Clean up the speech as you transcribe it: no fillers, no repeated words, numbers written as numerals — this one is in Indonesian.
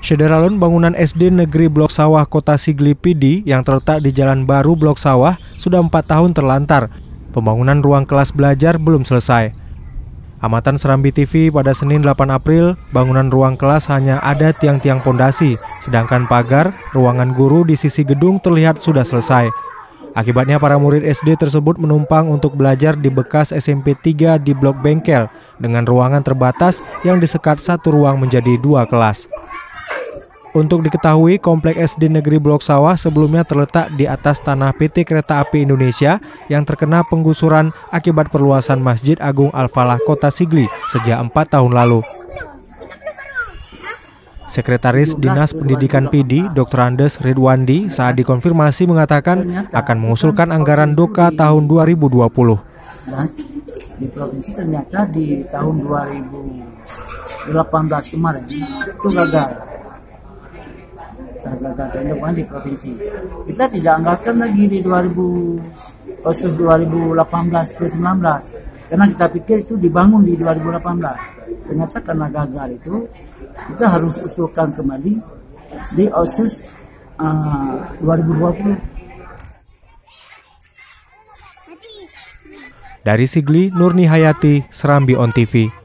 Sederalun bangunan SD Negeri Blok Sawah Kota Sigli PD yang terletak di Jalan Baru Blok Sawah sudah 4 tahun terlantar. Pembangunan ruang kelas belajar belum selesai. Amatan Serambi TV pada Senin 8 April, bangunan ruang kelas hanya ada tiang-tiang pondasi, sedangkan pagar, ruangan guru di sisi gedung terlihat sudah selesai. Akibatnya para murid SD tersebut menumpang untuk belajar di bekas SMP 3 di Blok Bengkel dengan ruangan terbatas yang disekat satu ruang menjadi 2 kelas. Untuk diketahui, Komplek SD Negeri Blok Sawah sebelumnya terletak di atas tanah PT Kereta Api Indonesia yang terkena penggusuran akibat perluasan Masjid Agung Al-Falah Kota Sigli sejak 4 tahun lalu. Sekretaris Dinas Pendidikan PD, Dr. Andes Ridwandi, saat dikonfirmasi mengatakan akan mengusulkan anggaran DOKA tahun 2020. Di provinsi ternyata di tahun 2018 kemarin itu gagal di provinsi. Kita tidak anggarkan lagi di 2018 ke 19 karena kita pikir itu dibangun di 2018. Ternyata karena gagal itu kita harus usulkan kembali di OSIS 2020. Dari Sigli, Nurni Hayati, Serambi On TV.